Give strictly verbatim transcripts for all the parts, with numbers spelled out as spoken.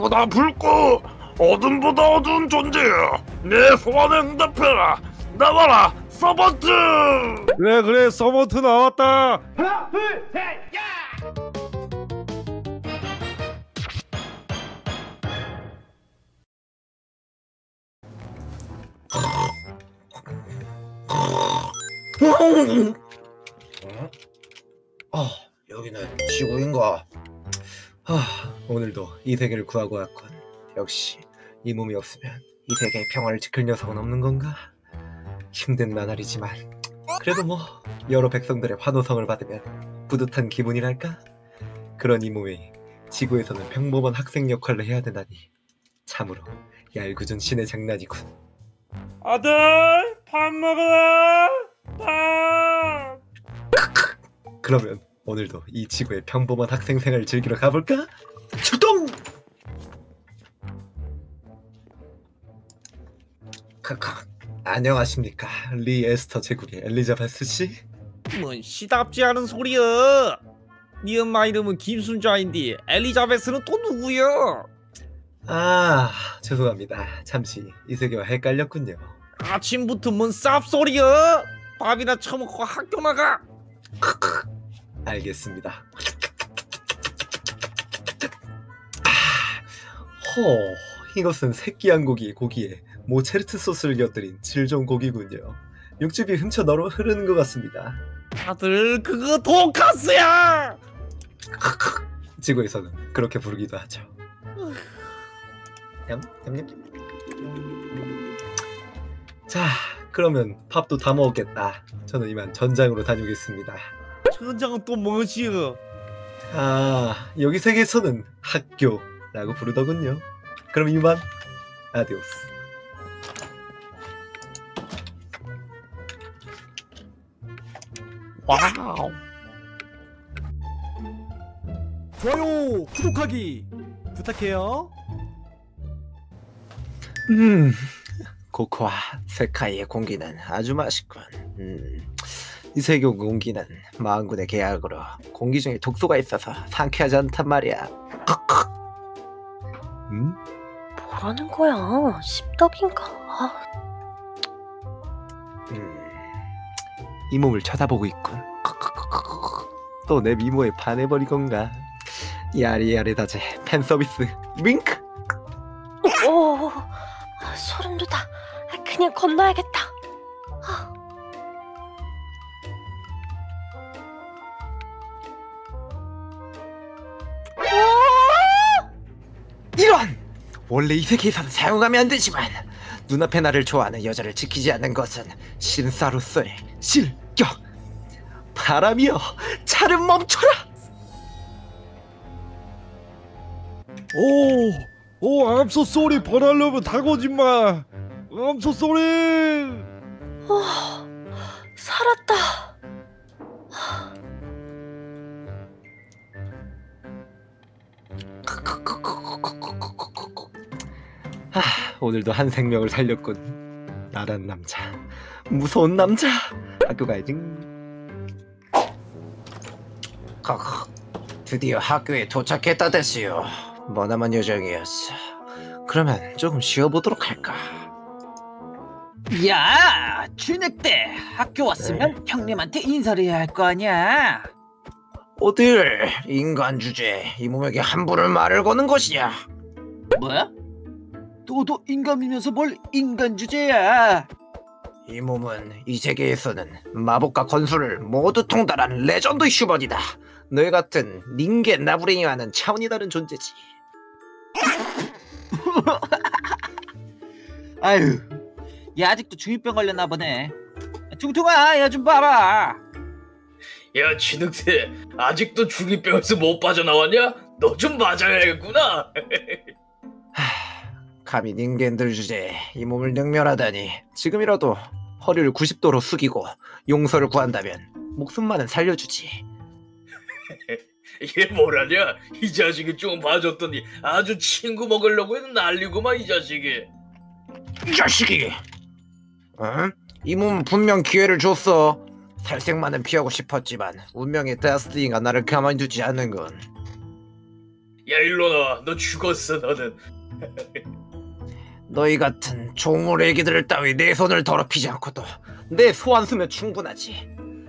빛보다 붉고 어둠보다 어두운 존재야. 내 소원에 응답해라. 나와라, 서번트. 그래 그래 서번트 나왔다. 하나 둘셋 야! 어, 여기는 지구인가? 아, 오늘도 이 세계를 구하고 왔군. 역시 이 몸이 없으면 이 세계의 평화를 지킬 녀석은 없는 건가? 힘든 나날이지만 그래도 뭐 여러 백성들의 환호성을 받으면 뿌듯한 기분이랄까? 그런 이 몸이 지구에서는 평범한 학생 역할을 해야 되다니 참으로 얄궂은 신의 장난이군. 아들 밥 먹어라. 밥. 그러면 오늘도 이 지구의 평범한 학생 생활을 즐기러 가볼까? 출동! 카카, 안녕하십니까, 리 에스터 제국의 엘리자베스 씨? 뭔 시답지 않은 소리야. 네 엄마 이름은 김순자인데 엘리자베스는 또 누구야? 아, 죄송합니다. 잠시 이 세계와 헷갈렸군요. 아침부터 뭔 쌉소리야. 밥이나 처먹고 학교 나가. 알겠습니다. 아, 허, 이것은 새끼한 고기 고기에 모차르트 소스를 곁들인 질 좋은 고기군요. 육즙이 훔쳐 너로 흐르는 것 같습니다. 아들 그거 돈가스야. 지구에서는 그렇게 부르기도 하죠. 냠, 냠냠. 자, 그러면 밥도 다 먹었겠다. 저는 이만 전장으로 다녀오겠습니다. 전장은 또 무엇이여? 아, 여기 세계에서는 학교라고 부르더군요. 그럼 이만 아디오스. 와우. 좋아요, 구독하기 부탁해요. 음, 코코아 세카이의 공기는 아주 맛있군. 음, 이 세계 공기는 마흔군의 계약으로 공기 중에 독소가 있어서 상쾌하지 않단 말이야. 음? 뭐라는 거야? 십덕인가? 아, 음, 이 몸을 쳐다보고 있군. 또 내 미모에 반해버리건가? 야리야리다제 팬서비스 윙크. 오, 아, 소름 돋아. 아, 그냥 건너야겠다. 아. 이런! 원래 이 세계에서는 사용하면 안 되지만 눈앞에 나를 좋아하는 여자를 지키지 않는 것은 신사로서의 실격! 바람이여, 차를 멈춰라! 오, 오, I'm so sorry. 번하려면 다가오지 마. I'm so sorry. 어, 살았다. 하, 오늘도 한 생명을 살렸군. 나란 남자, 무서운 남자. 학교 가야지. 드디어 학교에 도착했다 됐어요. 머나먼 요정이었어. 그러면 조금 쉬어보도록 할까? 야, 준혁 때 학교 왔으면 형님한테 인사를 해야 할 거 아니야. 어딜 인간 주제 이 몸에게 함부를 말을 거는 것이냐? 뭐야? 너도 인간이면서 뭘 인간 주제야? 이 몸은 이 세계에서는 마법과 건술을 모두 통달한 레전드 휴먼이다. 너희 같은 닌겐 나부랭이와는 차원이 다른 존재지. 아유, 얘 아직도 중이병 걸렸나 보네. 퉁퉁아, 얘 좀 봐봐. 야, 진흙새 아직도 중이병에서 못 빠져나왔냐? 너 좀 맞아야겠구나. 감히 닌겐들 주제에 이 몸을 능멸하다니. 지금이라도 허리를 구십 도로 숙이고 용서를 구한다면 목숨만은 살려주지. 얘 뭐라냐? 이 자식이 좀 봐줬더니 아주 친구 먹으려고 해도 난리구만, 이 자식이. 이 자식이! 응? 이 몸은 분명 기회를 줬어. 살생만은 피하고 싶었지만 운명의 데스티니가 나를 가만히 두지 않는군. 야 일로 나와. 너 죽었어 너는. 너희 같은 종물 애기들 따위 내 손을 더럽히지 않고도 내 소환수면 충분하지.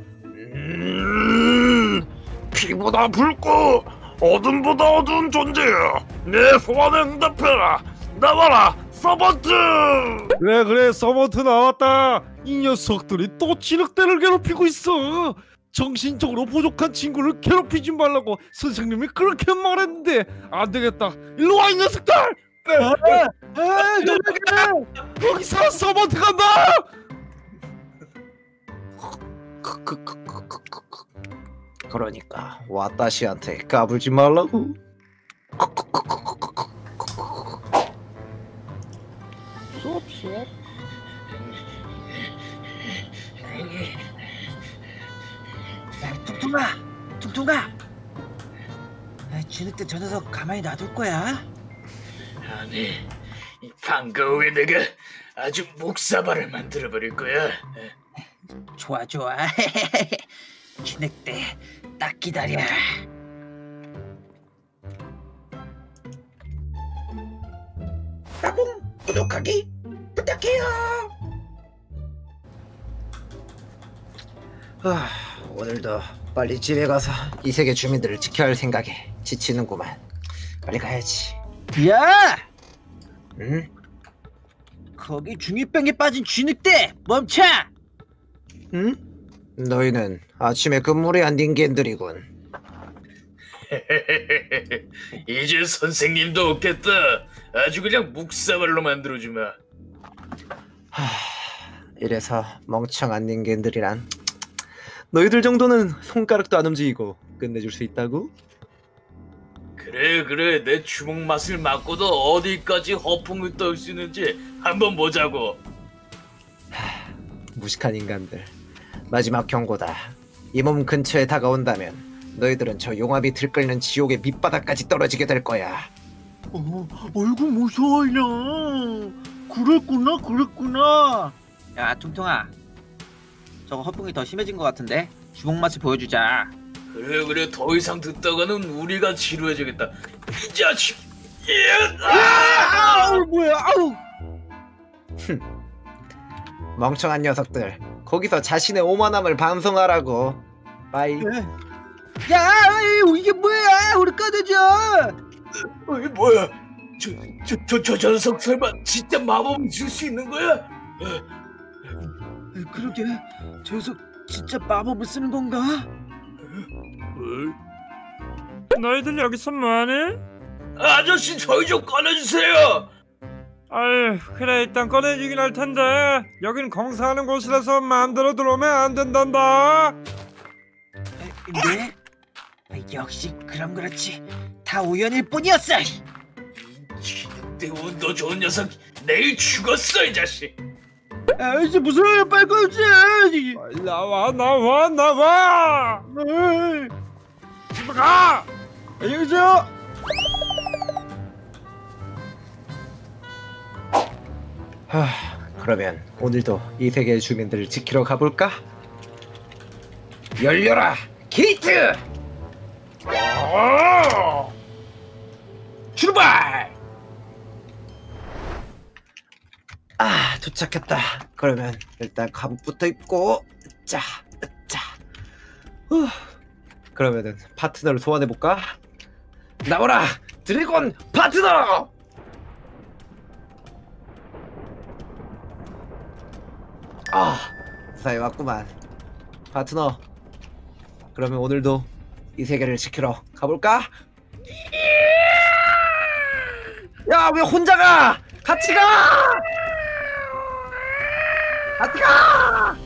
음, 피보다 붉고 어둠보다 어두운 존재야. 내 소원에 응답해라. 나와라, 서번트. 그래 그래 서번트 나왔다. 이 녀석들이 또 진흙대를 괴롭히고 있어. 정신적으로 부족한 친구를 괴롭히지 말라고 선생님이 그렇게 말했는데 안 되겠다. 일로 와 이 녀석들. 거기서 서번트 간다. 그, 그, 그, 그, 그, 그, 그. 그러니까 와따시한테 까불지 말라고. 수업 퉁퉁아, 퉁퉁아. 아, 진흙대 저 녀석 가만히 놔둘 거야? 아니, 이 방과 후에 내가 아주 목사발을 만들어버릴 거야. 좋아 좋아. 진흙대 딱 기다려. 따봉 구독하기 부탁해요. 아, 오늘도 빨리 집에 가서 이 세계 주민들을 지켜야 할 생각에 지치는구만. 빨리 가야지. 야, 응? 거기 중이병에 빠진 진흙대 멈춰. 응? 너희는 아침에 근무를 안 뛴 겐들이군. 이제 선생님도 없겠다. 아주 그냥 묵사발로 만들어주마. 하... 이래서 멍청한 닌겐들이란. 너희들 정도는 손가락도 안 움직이고 끝내줄 수 있다고? 그래 그래 내 주먹 맛을 맡고도 어디까지 허풍을 떨 수 있는지 한번 보자고. 하... 무식한 인간들. 마지막 경고다. 이 몸 근처에 다가온다면 너희들은 저 용암이 들끓는 지옥의 밑바닥까지 떨어지게 될 거야. 어, 아이고 무서워 야. 그랬구나 그랬구나. 야 퉁퉁아, 저거 허풍이 더 심해진 것 같은데 주먹 맛을 보여주자. 그래 그래 더 이상 듣다가는 우리가 지루해지겠다. 이 자식. 예! 아! 아우 뭐야 아우. 멍청한 녀석들. 거기서 자신의 오만함을 반성하라고. 빠이. 야 이게 뭐야 우리 꺼내줘. 어이 뭐야? 저 저 저 저 저 녀석 설마 진짜 마법을 쓸 수 있는 거야? 그러게 저 녀석 진짜 마법을 쓰는 건가? 너희들 여기서 뭐하니? 아저씨 저희 좀 꺼내주세요. 아유 그래 일단 꺼내주긴 할 텐데 여긴 공사하는 곳이라서 마음대로 들어오면 안 된단다. 네? 역시 그럼 그렇지. 다 우연일 뿐이었어. 내 운도 좋은 녀석 내일 죽었어 이 자식. 아 이제 무서워요. 빨리 꺼내주세요. 나와 나와 나와. 집에 가. 안녕히 계세요. 하... 그러면 오늘도 이 세계의 주민들을 지키러 가볼까? 열려라! 게이트! 아! 출발! 아, 도착했다. 그러면 일단 갑옷부터 입고 자, 자. 후. 그러면은 파트너를 소환해볼까? 나와라! 드래곤 파트너! 아, 무사히 왔구만. 파트너, 그러면 오늘도 이 세계를 지키러 가볼까? 야, 왜 혼자 가? 같이 가! 같이 가!